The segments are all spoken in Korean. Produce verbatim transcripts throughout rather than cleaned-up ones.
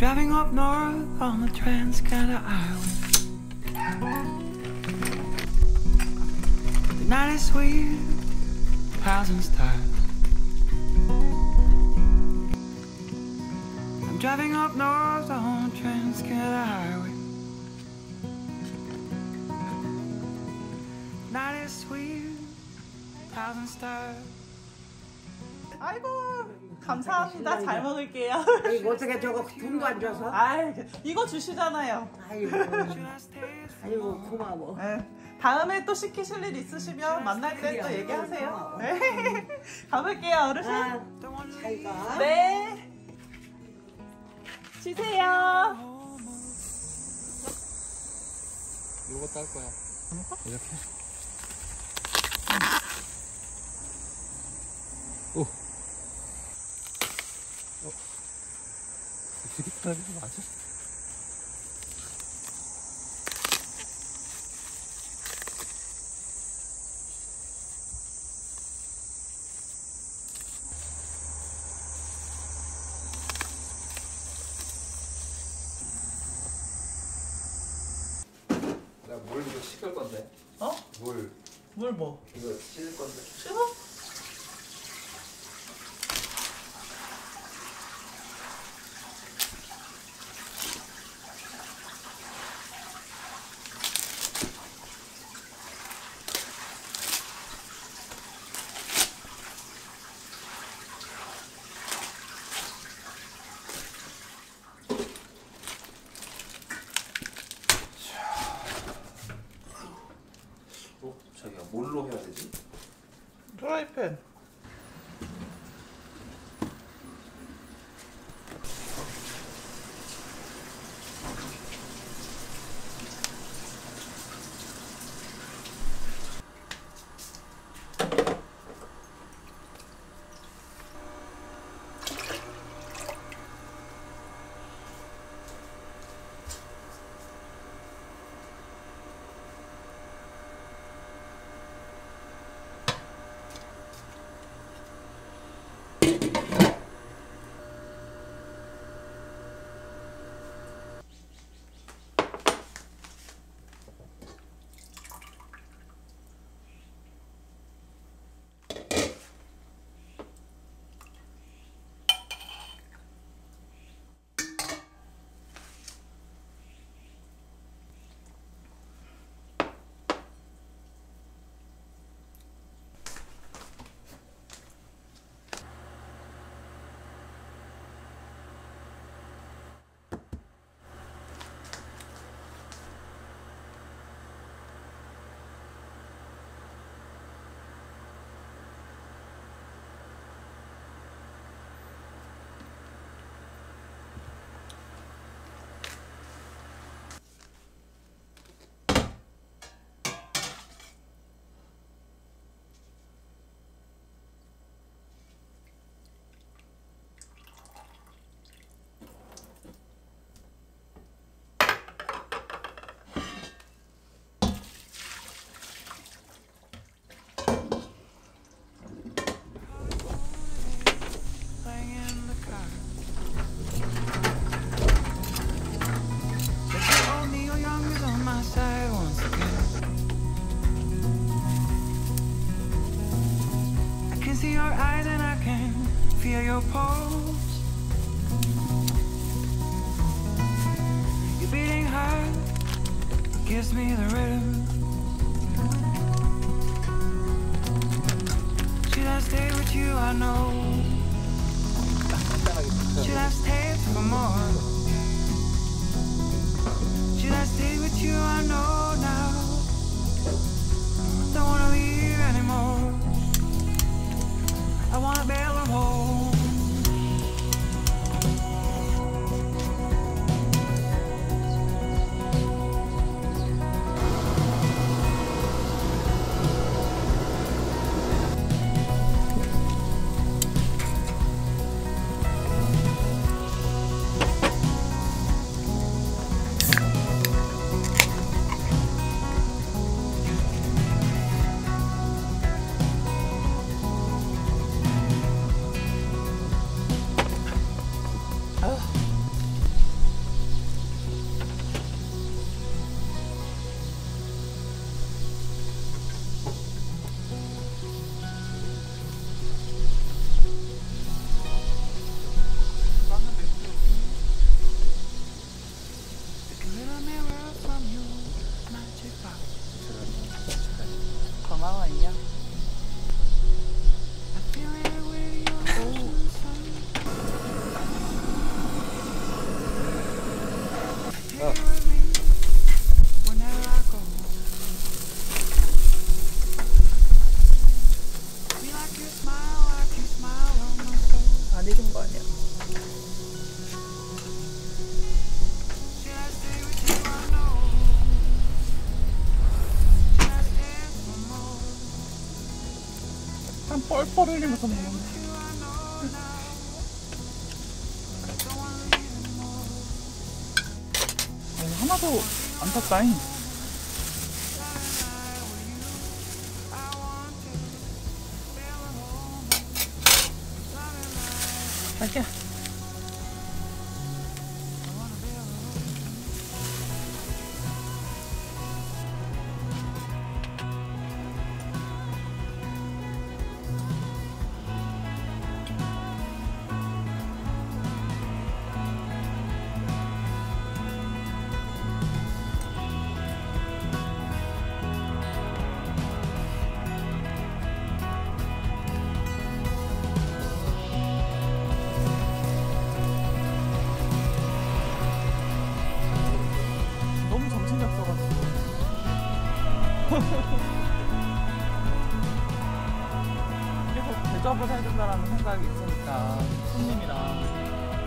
driving up north on the Trans-Canada Highway. The night is sweet, thousand stars. I'm driving up north on the Trans-Canada Highway. The night is sweet, thousand stars. 아이고 감사합니다. 잘 먹을게요. 아이고 어떻게 저거 돈도 안 줘서? 아 이거 주시잖아요. 아이고 아이고 고마워. 네. 다음에 또 시키실 일 있으시면 만날 때 또 얘기하세요. 네. 가볼게요 어르신. 아, 잘 가. 네. 쉬세요. 요것도 할 거야. 이렇게. 오. 어. 드립하는 거 맞아? 나 물 이거 씻을 건데. 어? 물. 물 뭐? 이거 씻을 건데. 씻어? 어? 자기가 뭘로 해야 되지? 프라이팬. See your eyes and I can feel your pulse. Your beating heart gives me the rhythm. Should I stay with you? I know. Should I stay for more? Should I stay with you? I know now. Don't wanna leave anymore. I wanna build a home. 펄 흘리면서 먹는다. 어, 하나도 안 탔다잉. 자기야. 너무 정신이 없어가지고. 계속 대접을 해야 된다라는 생각이 있으니까 손님이랑.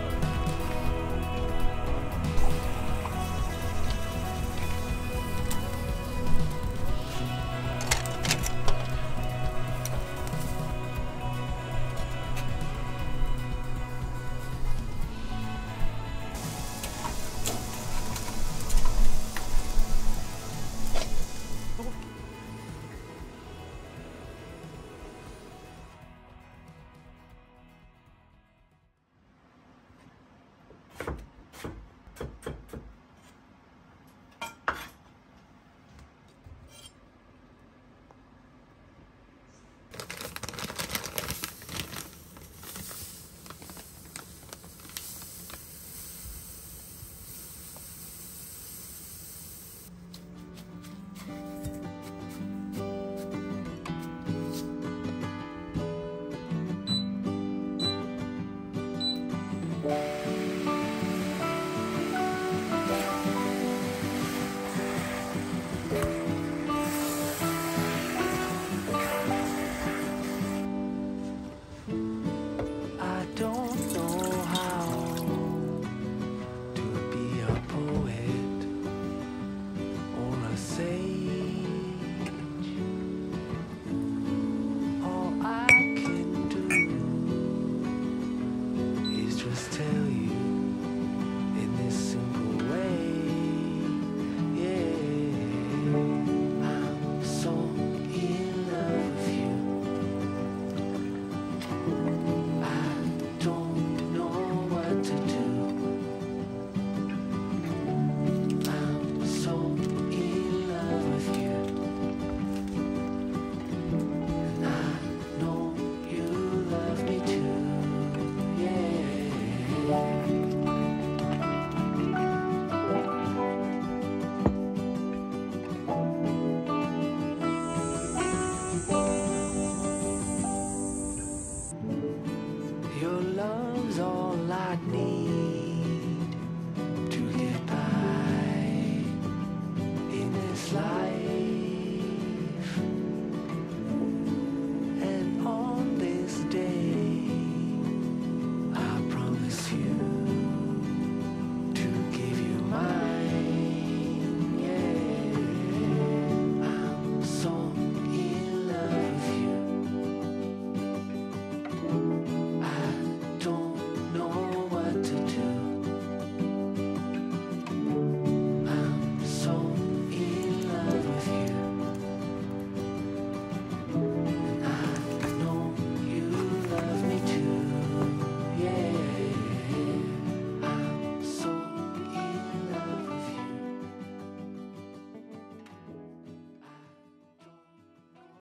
I don't know how to be a poet or a sage. All I can do is just tell you in this simple way. Yeah, I'm so in love with you. I don't know what to do.